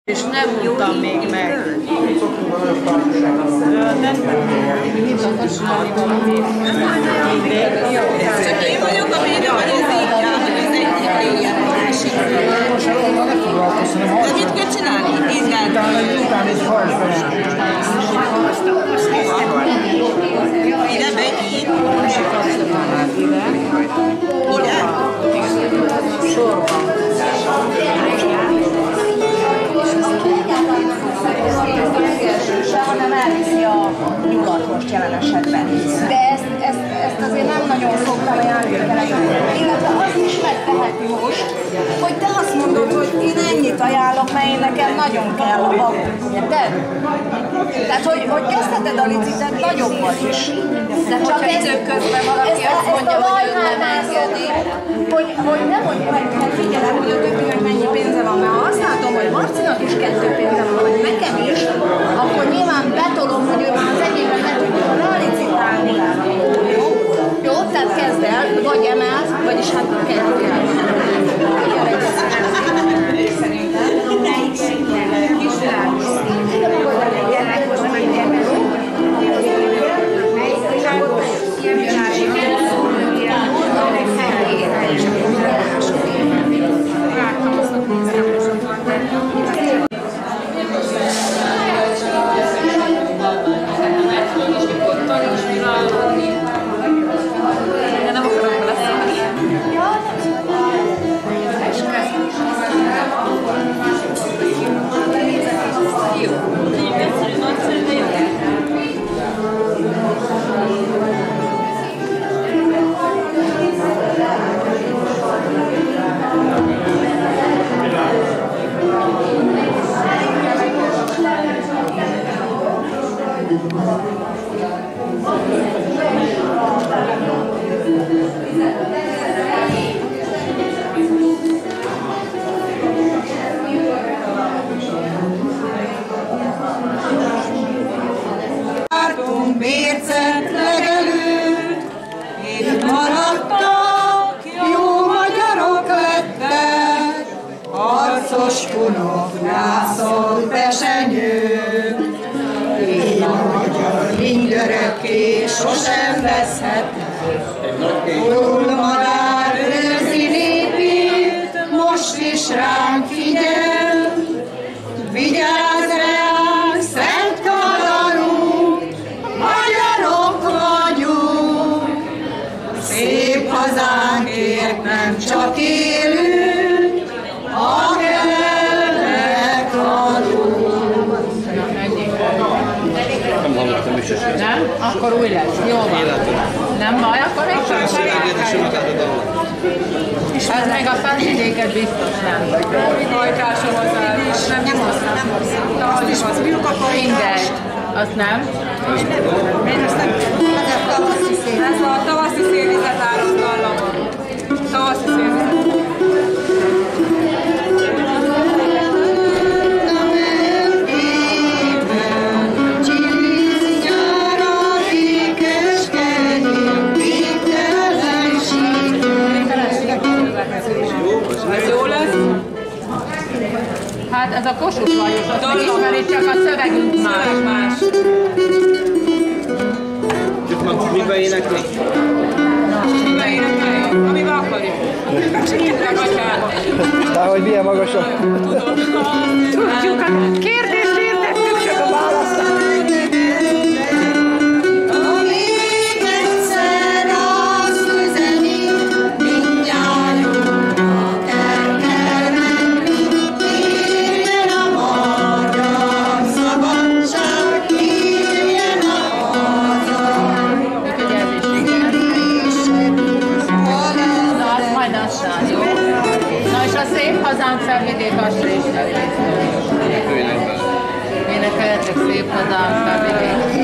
És nem mondtam még meg. Csak én vagyok a védő, vagy ez így áll, hogy az egyik ilyen másik. De mit kell csinálni? Izgálni. Ide megy így. Ide? Sorban. Hanem elviszi a nyulat most jelen esetben. De ezt azért nem nagyon szoktam ajánlani. Illetve azt is megteheti most, hogy te azt mondod, hogy én ennyit ajánlok, mert én nekem nagyon kell a bab. Érted? Tehát, hogy kezdheted a licitet nagyobbal is. De csak edzők közben valaki azt mondja, hogy ő nem engedi. Hogy nem mondja, hogy figyelem, hogy a többinek mennyi pénze van, mert ha azt látom, hogy Marcinak is 2 pénze van, vagy nekem is, akkor nyilván betolom, hogy ő már az enyémben ne tudjon relicitálni. Jó, tehát kezd el, vagy emelt, vagyis hát kell. Mércet legelőtt, itt maradtak, jó magyarok lettek, harcos kunok, rászol pesenyők. Így a magyar mindörökké sosem veszhetnek, hullmadár őrzi népét, most is ránk figyel, vigyázz ránk, szent kalanunk, magyarok vagyunk, szép hazánkért nem csak élünk, a kellek halunk. Nem hallottam is esélyt. Nem? Akkor új lesz. Jó van. Nem baj, akkor még csak ez meg a felvidéket biztos nem. Hajtásom az el. Nem hozzá. Azt is az Mindegy. Azt nem? Én ezt nem. Ez a tavaszi szélvizet áramdallam. Tavaszi szélvizet. Ez jó lesz? Hát ez a Kossuth Lajos, azt megismeri, csak a szövegünk más. Miben énekel? Miben énekelj? Amiben akarjuk. Segítre gatyába. Hogy milyen magasak? Tudjuk, a kérdést értettük, csak a választ. Hazánk felvidék, azt is énekeljetek szép hazánk felvidék.